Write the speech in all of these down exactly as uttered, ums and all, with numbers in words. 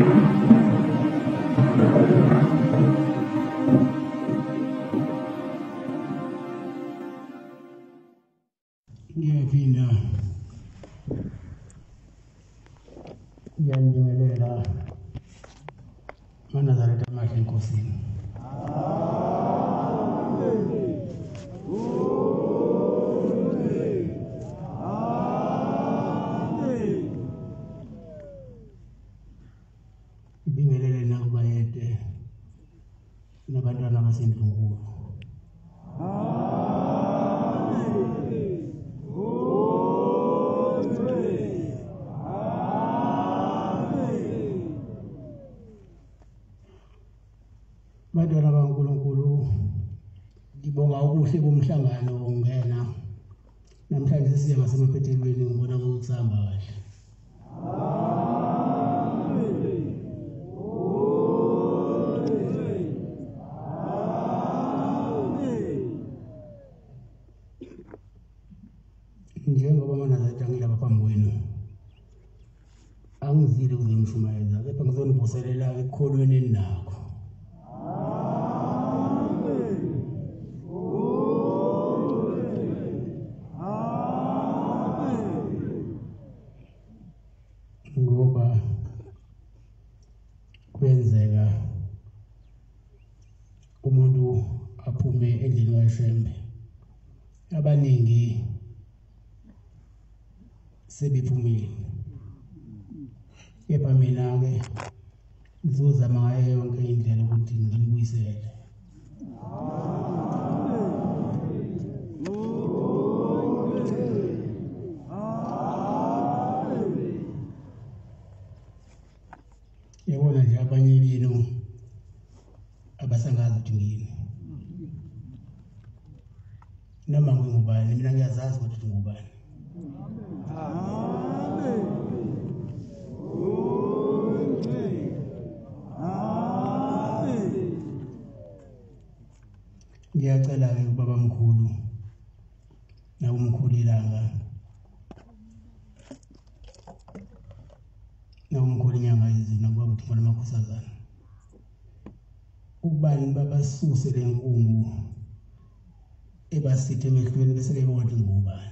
Ngiyaphinda ngiyanibingelela uNazaretha amahle enkosini. Ngibingelele nakubayede nabantwana basendlunkulu. Badala baNkulunkulu, ngibonga ubuhle bomhlangano ongena namhlanje siya ngasemaphethelweni ngibona ukuthamba kahle. Njengoba uNazaretha ngilapha phambi kwenu angizile ukuze ngishumayeza kepha ngizonivuselela ekukholweni enakho. Ngoba kwenzeka umuntu aphume endlini kaShembe, abaningi sebephumile, kepha mina-ke ngizozama ngayo yonke indlela ukuthi ngilibuyisele. Yabona nje abanye benu abasangazi ukuthi ngini noma ngingubani, mina ngiyazazi ukuthi ngubani. Ngiyacela-ke ubaba mkhulu nakumkhulu ilanga nakumkhulu inyanga yezulu nakuba ukuthi ngona amakhosazana ukubani babasuse lenkungu ebasithe emehlweni bese bebona ukuthi ngubani.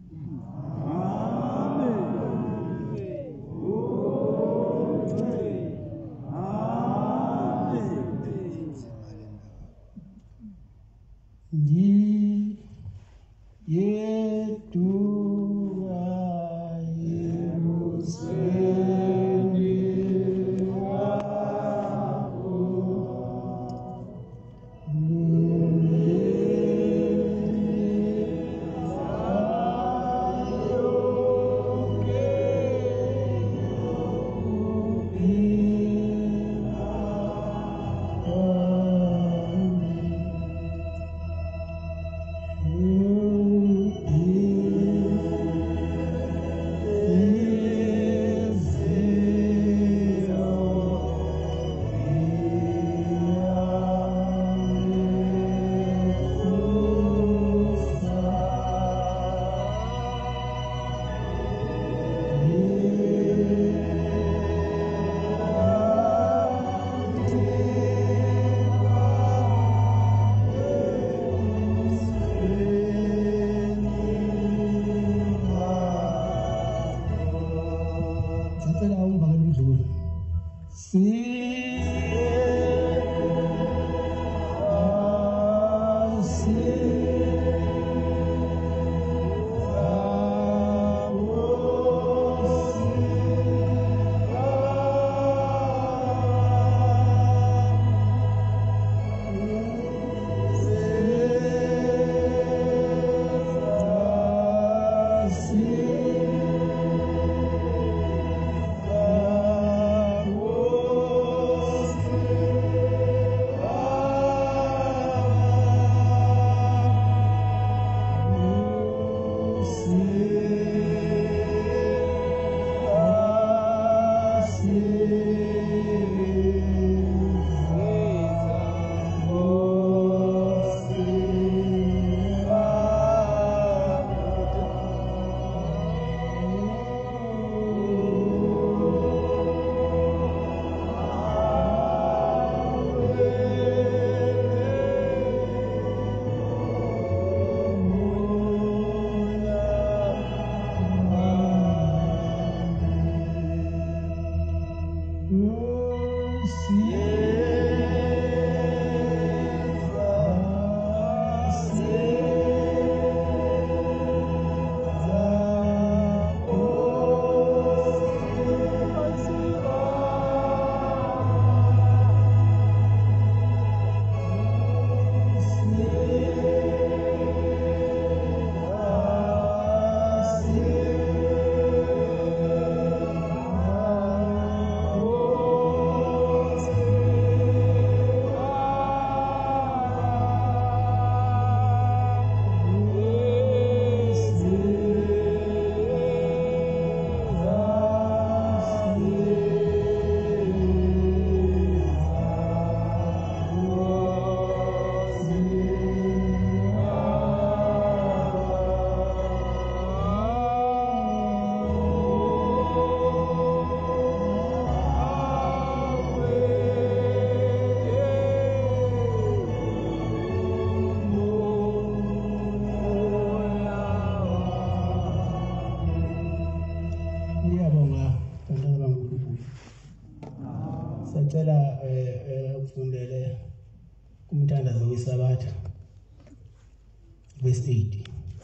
Ni yetua Yerusalemi wako Sacela eh ukufundele kumthandazo wesabatha verse eight.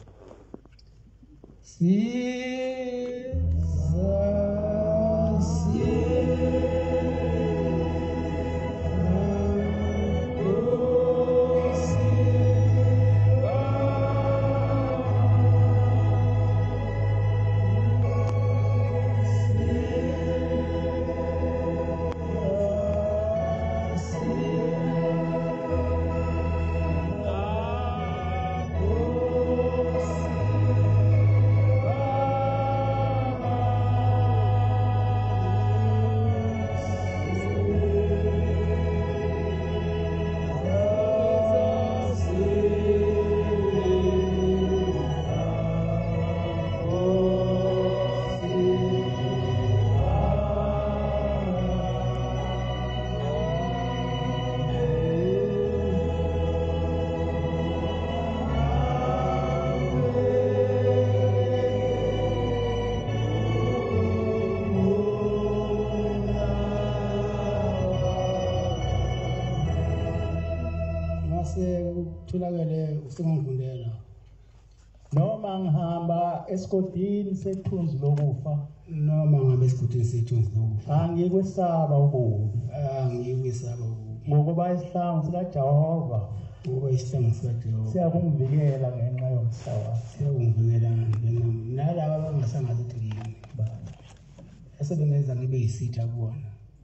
Tholakele usengifundela noma ngihamba esigodini sethunzi lokufa noma ngabe esigodini sethunzi lokufa angikwesaba ukubi angikwesaba ukubi ngoba isihlangu sikaJehova ngoba isihlangu sikaJehova siyakungivikela ngenxa yomhlaba siyakungivikela ngenxa nalabo abangasangazi ukuthi yini esebenza ngibe yisitha kubona.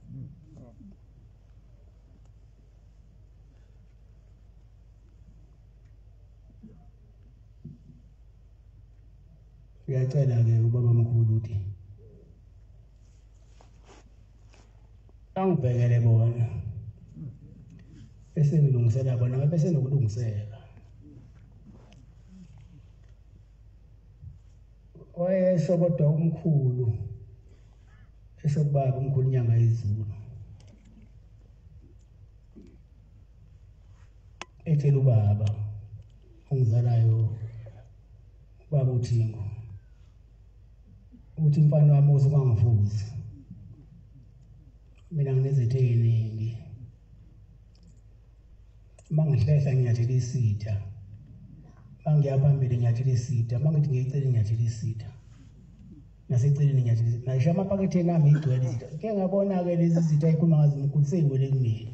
Ngiyacela ke ubaba omkhulu uthi angibhekele bona bese ngilungisela bona ngabe bese nokulungisela wayesho kodwa umkhulu esho kubaba umkhulu inyanga yezulu etshela ubaba ongizalayo baba uThingo uthi mfana wami uzobangifuza mina nginezethe eziningi mangihlehla ngiyathela isitha mangiyaphambili ngiyathela isitha mangithi ngiyicela ngiyathela isitha naseceleni ngiyathela isitha ngisho amapakethe nami igcwele isitha ke ngabona ke lezi zitha ikhuluma ngazi umkhulu seyiwele kumina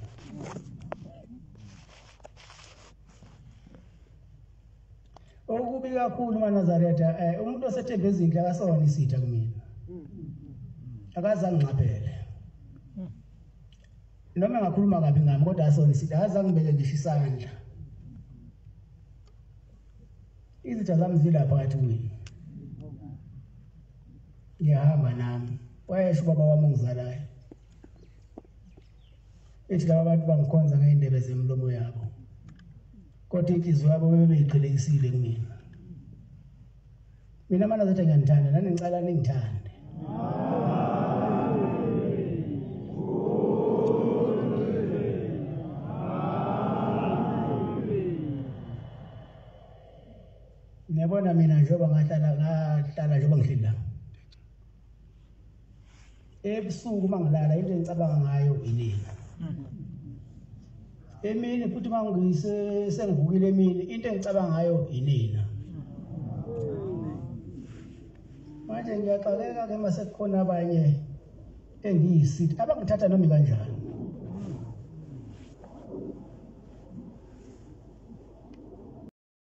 okubi kakhulu maNazaretha eh umuntu osethembe izinto akasona isitha kumina akazange ngicaphele noma ngakhuluma kabi ngami kodwa asona isitha akazange ngibeke ngisho isandla izitha zami zila phakathi kwini ngiyahamba nami wayesho baba wami ongizalayo ethi laba bantu bangikhonza ngeindebe zemlomo yabo kodwa inhliziyo yabo bebeyiqhelekisile kumina mina mana zathi ngiyanithanda nani ngicela ningithande ngiyabona mina njengoba ngahlala ngahlala njengoba ngihleli la ebusuku mangilala into engicabanga ngayo inina. Emini futhi mangise sengivukile emini into engicabanga ngayo inina. Manje ngiyaxoleka ke mase kukhona abanye engiyisithi abangithatha noma kanjani.